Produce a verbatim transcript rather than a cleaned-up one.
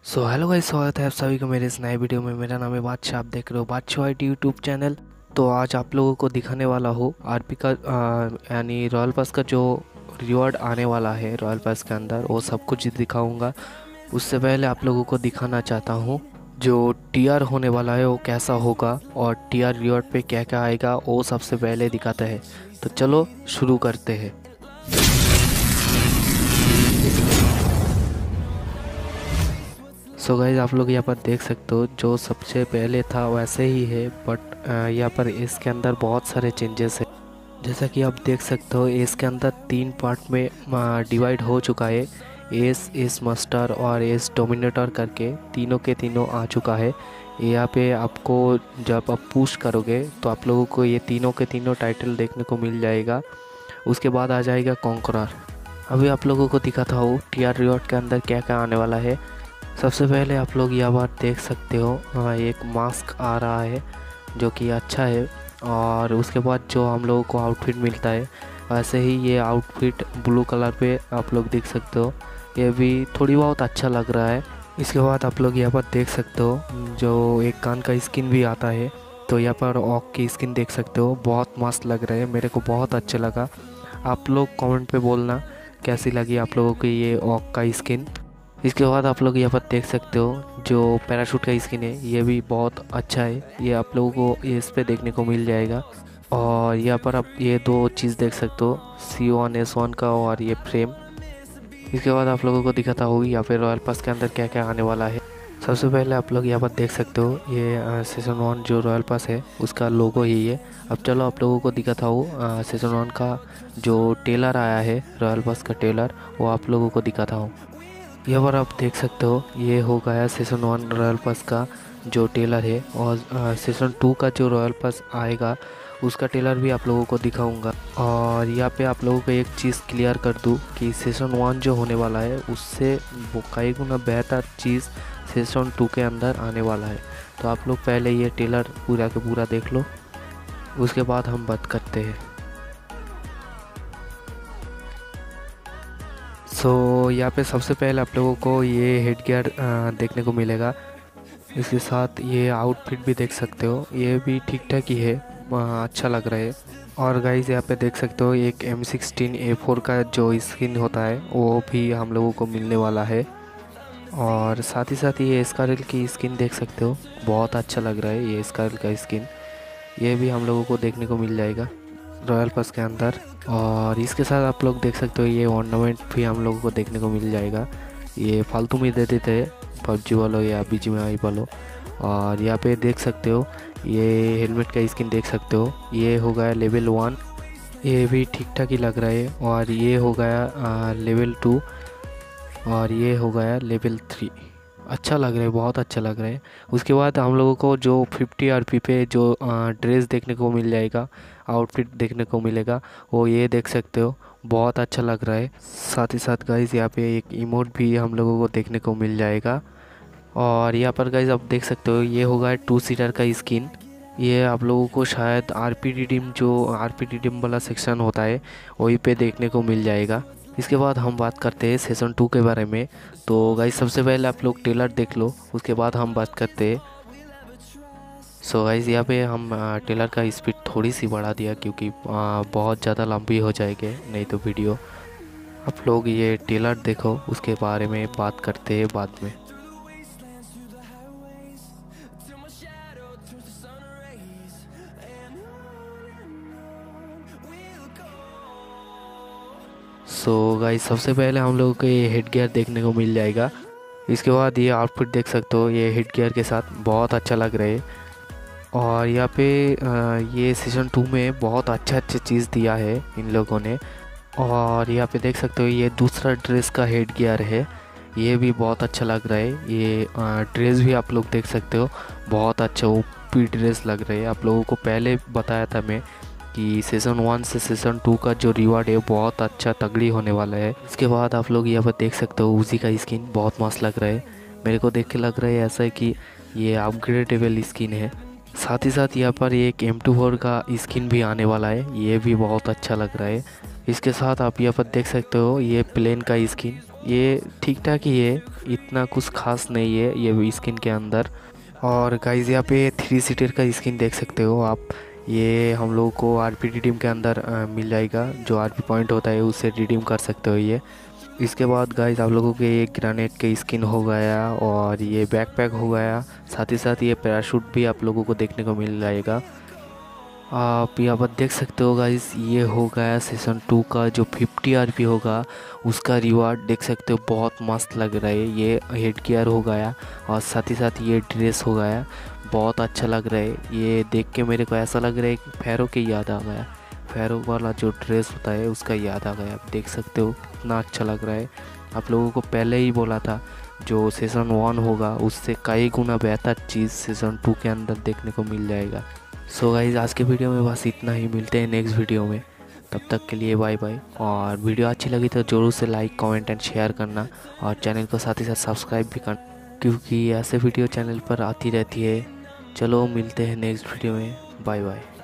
So hello guys, स्वागत है आप सभी को मेरे इस नए वीडियो में। मेरा नाम है बादशाह, आप देख रहे हो बादशाह आई टी यूट्यूब चैनल। तो आज आप लोगों को दिखाने वाला हूँ आरपी का आ, यानी रॉयल पास का जो रिवॉर्ड आने वाला है रॉयल पास के अंदर, वो सब कुछ दिखाऊंगा। उससे पहले आप लोगों को दिखाना चाहता हूँ जो टीआर होने वाला है वो कैसा होगा और टीआर रिवॉर्ड पे क्या क्या आएगा वो सबसे पहले दिखाते हैं। तो चलो शुरू करते हैं। सो so गाइज, आप लोग यहाँ पर देख सकते हो जो सबसे पहले था वैसे ही है, बट यहाँ पर इसके अंदर बहुत सारे चेंजेस है। जैसा कि आप देख सकते हो इसके अंदर तीन पार्ट में डिवाइड हो चुका है। एस एस मास्टर और एस डोमिनेटर करके तीनों के तीनों आ चुका है। यहाँ पे आपको जब आप पुश करोगे तो आप लोगों को ये तीनों के तीनों टाइटल देखने को मिल जाएगा। उसके बाद आ जाएगा कॉन्करर। अभी आप लोगों को दिखाता हूँ टी आर रिवॉर्ड के अंदर क्या क्या आने वाला है। सबसे पहले आप लोग यहाँ पर देख सकते हो हाँ, एक मास्क आ रहा है जो कि अच्छा है। और उसके बाद जो हम लोगों को आउटफिट मिलता है वैसे ही ये आउटफिट ब्लू कलर पे आप लोग देख सकते हो, ये भी थोड़ी बहुत अच्छा लग रहा है। इसके बाद आप लोग यहाँ पर देख सकते हो जो एक कान का स्किन भी आता है। तो यहाँ पर ऑक की स्किन देख सकते हो, बहुत मस्त लग रहा है, मेरे को बहुत अच्छा लगा। आप लोग कमेंट पे बोलना कैसी लगी आप लोगों को ये ऑक का स्किन। इसके बाद आप लोग यहाँ पर देख सकते हो जो पैराशूट का स्किन है, ये भी बहुत अच्छा है, ये आप लोगों को इस पे देखने को मिल जाएगा। और यहाँ पर आप ये दो चीज़ देख सकते हो, सी वन एस वन का और ये फ्रेम। इसके बाद आप लोगों को दिखाता होगी यहाँ पे रॉयल पास के अंदर क्या क्या आने वाला है। सबसे पहले आप लोग यहाँ पर देख सकते हो ये सीज़न वन जो रॉयल पास है उसका लोगो ही है। अब चलो आप लोगों को दिखाता हूँ सीज़न वन का जो टेलर आया है, रॉयल पास का टेलर, वो आप लोगों को दिखाता हूँ। यहाँ पर आप देख सकते हो ये हो गया सीज़न वन रॉयल पास का जो टेलर है। और सीज़न टू का जो रॉयल पास आएगा उसका टेलर भी आप लोगों को दिखाऊंगा। और यहाँ पे आप लोगों को एक चीज़ क्लियर कर दूँ कि सीज़न वन जो होने वाला है उससे कई गुना बेहतर चीज़ सीज़न टू के अंदर आने वाला है। तो आप लोग पहले ये टेलर पूरा के पूरा देख लो, उसके बाद हम बात करते हैं। सो so, यहाँ पे सबसे पहले आप लोगों को ये हेड गियर देखने को मिलेगा। इसके साथ ये आउटफिट भी देख सकते हो, ये भी ठीक ठाक ही है, आ, अच्छा लग रहा है। और गाइस यहाँ पे देख सकते हो एक एम सिक्सटीन ए फोर का जो स्किन होता है वो भी हम लोगों को मिलने वाला है। और साथ ही साथ ये स्कारल की स्किन देख सकते हो, बहुत अच्छा लग रहा है ये स्कारल का स्किन, ये भी हम लोगों को देखने को मिल जाएगा रॉयल पास के अंदर। और इसके साथ आप लोग देख सकते हो ये ऑर्नामेंट भी हम लोगों को देखने को मिल जाएगा, ये फालतू में दे देते हैं पबजी वालों या बी जी एम आई वालों। और यहाँ पे देख सकते हो ये हेलमेट का स्किन देख सकते हो, ये हो गया लेवल वन, ये भी ठीक ठाक ही लग रहा है। और ये हो गया लेवल टू और ये हो गया लेवल थ्री, अच्छा लग रहा है, बहुत अच्छा लग रहा है। उसके बाद हम लोगों को जो फिफ्टी आरपी पे जो ड्रेस देखने को मिल जाएगा, आउटफिट देखने को मिलेगा, वो ये देख सकते हो, बहुत अच्छा लग रहा है। साथ ही साथ गाइज यहाँ पे एक इमोट भी हम लोगों को देखने को मिल जाएगा। और यहाँ पर गाइज आप देख सकते हो ये होगा टू सीटर का स्किन, ये आप लोगों को शायद आरपी रिडीम जो आरपी रिडीम वाला सेक्शन होता है वहीं पे देखने को मिल जाएगा। इसके बाद हम बात करते हैं सीज़न टू के बारे में। तो गाइस सबसे पहले आप लोग ट्रेलर देख लो, उसके बाद हम बात करते हैं। सो गाइस यहाँ पे हम ट्रेलर का स्पीड थोड़ी सी बढ़ा दिया क्योंकि आ, बहुत ज़्यादा लंबी हो जाएगी नहीं तो वीडियो। आप लोग ये ट्रेलर देखो, उसके बारे में बात करते हैं बाद में। सो so गाइस सबसे पहले हम लोगों को ये हेड गियर देखने को मिल जाएगा। इसके बाद ये आउटफिट देख सकते हो, ये हेड गियर के साथ बहुत अच्छा लग रहा है। और यहाँ पे ये सीज़न टू में बहुत अच्छा अच्छा चीज़ दिया है इन लोगों ने। और यहाँ पे देख सकते हो ये दूसरा ड्रेस का हेड गियर है, ये भी बहुत अच्छा लग रहा है। ये ड्रेस भी आप लोग देख सकते हो, बहुत अच्छा ओपी ड्रेस लग रहा है। आप लोगों को पहले बताया था मैं कि सीज़न वन से सीज़न टू का जो रिवार्ड है बहुत अच्छा तगड़ी होने वाला है। इसके बाद आप लोग यहाँ पर देख सकते हो उजी का स्किन बहुत मस्त लग रहा है, मेरे को देख के लग रहा है ऐसा है कि ये अपग्रेडेबल स्किन है। साथ ही साथ यहाँ पर एक एम टू फोर का स्किन भी आने वाला है, ये भी बहुत अच्छा लग रहा है। इसके साथ आप यहाँ पर देख सकते हो ये प्लेन का स्किन, ये ठीक ठाक ही है, इतना कुछ खास नहीं है ये स्किन के अंदर। और गाइस यहाँ पे थ्री सीटर का स्किन देख सकते हो आप, ये हम लोगों को आरपी रिडीम के अंदर आ, मिल जाएगा। जो आरपी पॉइंट होता है उससे रिडीम कर सकते हो ये। इसके बाद गाइस आप लोगों के ये ग्रेनेड के स्किन हो गया और ये बैकपैक हो गया, साथ ही साथ ये पैराशूट भी आप लोगों को देखने को मिल जाएगा। आप यहाँ पर देख सकते हो गाइस, ये हो गया सीज़न टू का जो फिफ्टी आरपी होगा उसका रिवार्ड देख सकते हो, बहुत मस्त लग रहा है। ये हेड गियर हो गया और साथ ही साथ ये ड्रेस हो गया, बहुत अच्छा लग रहा है। ये देख के मेरे को ऐसा लग रहा है कि फैरो की याद आ गया, फैरो वाला जो ड्रेस होता है उसका याद आ गया। आप देख सकते हो कितना अच्छा लग रहा है। आप लोगों को पहले ही बोला था जो सीज़न वन होगा उससे कई गुना बेहतर चीज़ सीज़न टू के अंदर देखने को मिल जाएगा। सो गाइज आज के वीडियो में बस इतना ही, मिलते हैं नेक्स्ट वीडियो में, तब तक के लिए बाय बाय। और वीडियो अच्छी लगी तो ज़रूर से लाइक कमेंट एंड शेयर करना और चैनल को साथ ही साथ सब्सक्राइब भी करना, क्योंकि ऐसे वीडियो चैनल पर आती रहती है। चलो मिलते हैं नेक्स्ट वीडियो में, बाय बाय।